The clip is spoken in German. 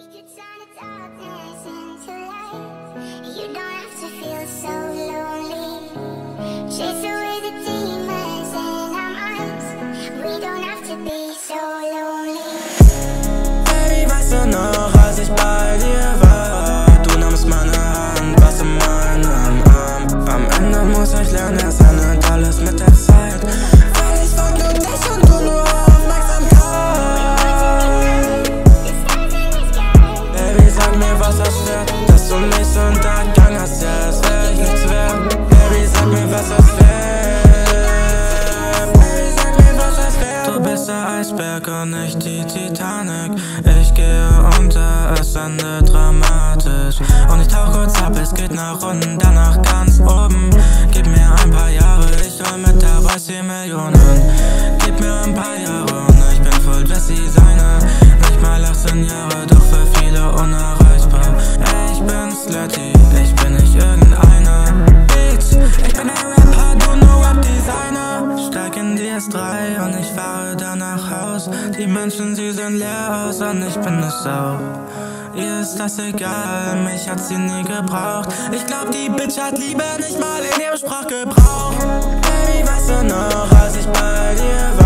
could turn the darkness into light. You don't have to feel so lonely. Chase away the demons in our minds. We don't have to be so lonely. Baby, weißt du noch, als ich bei dir war? Du nahmst meine Hand, warst in meinem Arm. Am Ende muss ich lernen, es ändert alles mit der Zeit. Weil ich wollte nur dich und du nur Aufmerksamkeit. Baby, sag mir, was das wird, dass du mich so untergangen hast, ja, es wär ich nichts wert. Baby, sag mir, was das wird. Baby, sag mir, was das wird. Du bist der Eisberg und nicht die Titanic. Ich gehe unter, es endet dramatisch. Und ich tauch kurz ab, es geht nach unten, danach ganz oben. Gib mir ein paar Jahre, ich hol mit der Weiß 10 Millionen. Gib mir ein paar Jahre und ich bin voll Jesse seine. Nicht mal 18 Jahre, doch für viele unerreichbar. Ich bin slutty, ich bin nicht irgendeiner. Beats, ich bin ein Rapper, du nur Rap-Designer. Steig in die S3 und ich fahre dann nach Haus. Die Menschen, sie sehen leer aus und ich bin eine Sau. Ihr ist das egal, mich hat sie nie gebraucht. Ich glaub, die Bitch hat Liebe nicht mal in ihrem Sprachgebrauch. Baby, weißt du noch, als ich bei dir war?